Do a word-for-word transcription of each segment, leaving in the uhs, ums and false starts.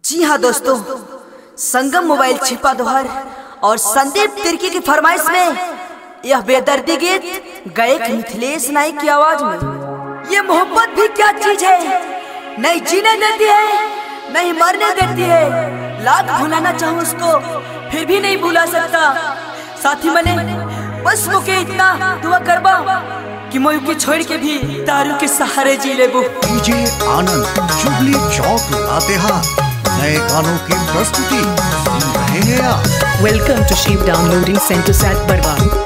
जी हाँ दोस्तों, संगम मोबाइल छिपा दोहर और संदीप तिर्की की फरमाइश में यह बेदर्दी गीत गायक मिथिलेश नाइक की आवाज में। ये मोहब्बत भी क्या चीज है, नहीं जीने देती है नहीं मरने देती है। लाख भुलाना चाहूँ उसको फिर भी नहीं भुला सकता। साथी मने बस मुके इतना दुआ करबा कि मैं के छोड़ के भी दारू के सहारे जी लेबो। डीजे आनंद जुबली चौक लातेहार नए गानों की प्रस्तुति सुन रहे हैं आप। Welcome to Shiv downloading centre सैट बरवा।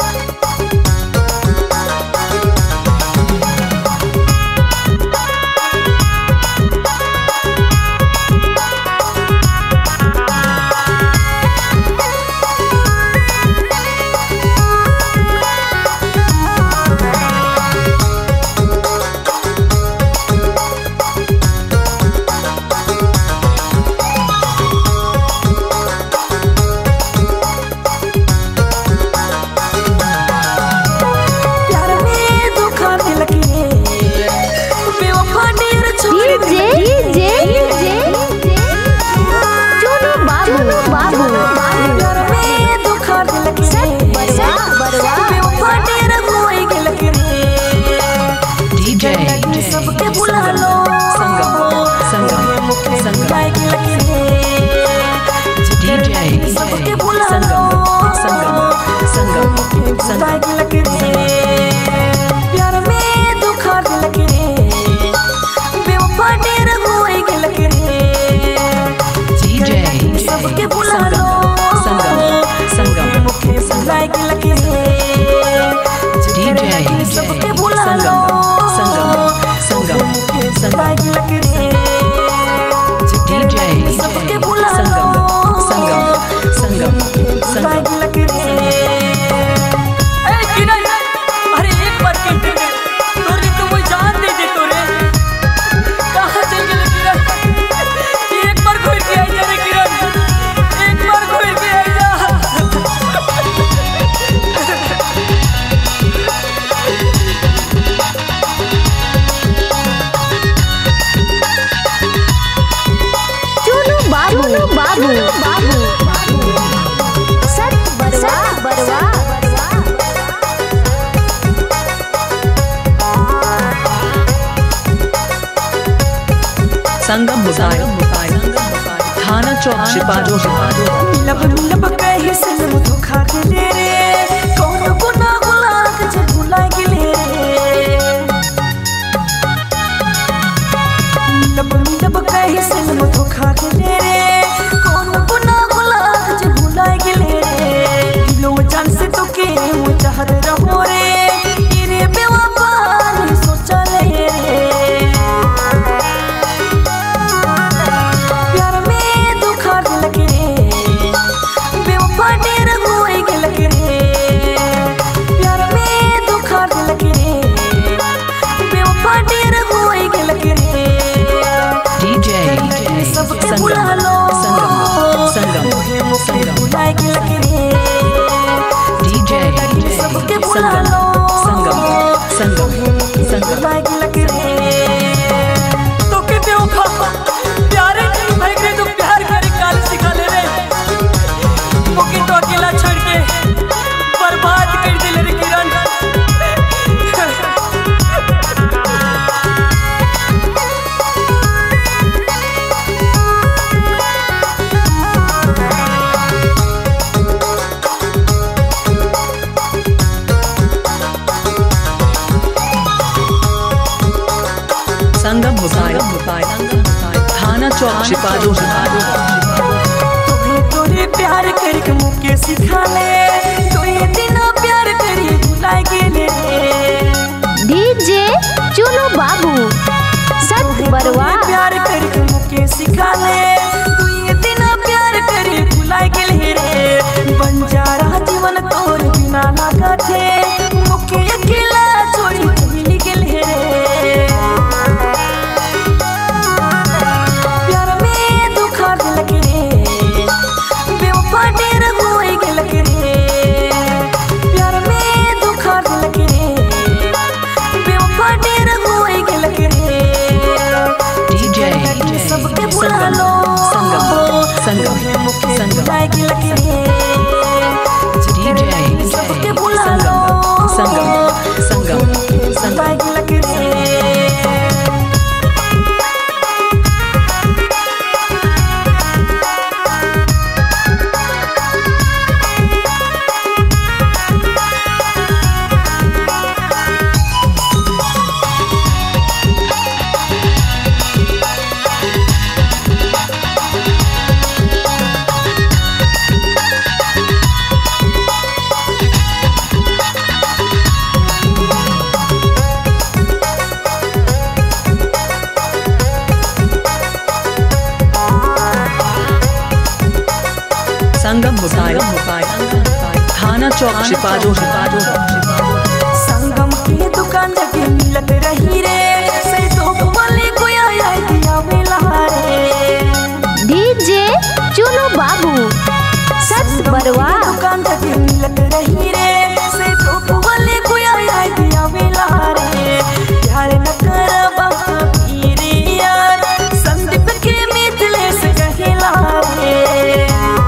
सबके बुला लो संगम संगम संगम डीजे सबके बुला लो संगम संगम संगम प्यार में धोखा दिलक रे बेवफा ढेर होए गेलक रे। डीजे सबके बुला लो संगम संगम मुखे बुलाए गेलक रे। डीजे सबके बुला लो सबके बुला लो संगम संगम संगम अरे एक बार कहते हैं तोरे तो वो जान दे दे तोरे कहाँ चल गए किरण। एक बार घूर के आई जा रे किरण, एक बार घूर के आई जा। बाबू बाबू बाबू सत बरवा बरवा संगम मोबाइल थाना चौक शिपाजो लब लब कहे सनम धोखा दे रे कौन गुनाह गुलाक जे भुला गेले रे। लब लब कहे सनम धोखा दे रे कौन गुनाह गुलाक जे भुला गेले रे। दिलो जान से तो के वो चाहत रहो रे तेरे बेवफा नहीं सोचा ले रे। प्यार में धोखा दिलक रे बेवफा ढेर होए गेलक रे। प्यार में धोखा दिलक रे बेवफा ढेर होए गेलक रे। डीजे सबके बुला लो संगम संगम बुलाए गेलक रे। डीजे सबके बुला लो संगम संगम संगम बुलाए गेलक रे। तो के बेवफा प्यारे नहीं भाई रे तो प्यार करे काल सिखा ले रे। मोके तो अकेला छोड़ के बर्बाद कर दिले रे किरण। संगम मोबाइल थाना चौक शिपाजो तोरे तोरे प्यार करके मुके सिखा ले तो ये दिन प्यार करी भुला गेले रे। डीजे चुनु बाबू सत बरवा प्यार करके मुके सिखा ले तू ये दिन प्यार करी भुला गेले रे। बंजारा जीवन तोर बिना ना काटे मुके अकेला छोड़ी चली गेले रे। प्यार में धोखा दिलक रे बेवफा ढेर होए गेलक रे। प्यार में धोखा दिलक रे बेवफा ढेर होए गेलक रे। डीजे सबके बुला लो संगम मोबाइल थाना चौक छिपादो संगम की दुकान के मिलत रही रे से तो बोले कोई आया दिया मिला रे डीजे चुनु बाबू सत बरवा दुकान के मिलत रही रे से तो बोले कोई आया दिया मिला रे प्यार न कर बाबी रे यार संदीप के मिथिलेश कहला रे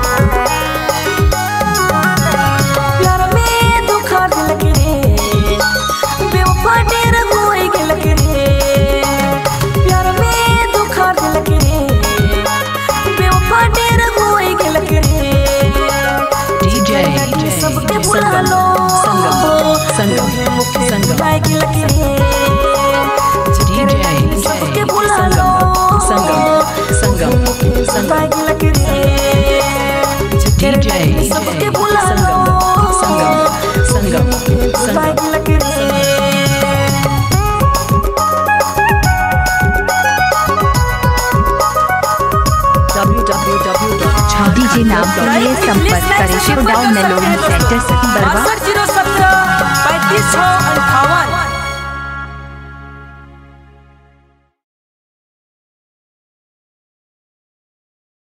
प्यार में दुखा दिल के बेवफा डेर होए गेल के प्यार में दुखा दिल के बेवफा डेर होए गेल के डीजे सबके बुला लो संगम संगम गेल के डीजे सबके बुला लो संगम संगम संगम गेल के डीजे सबके बुला लो संगम संगम संगम गेल के W W W dot DJ नाम के लिए संपर्क करें शिवडाउन मेलोडी सेंटर सत बरवा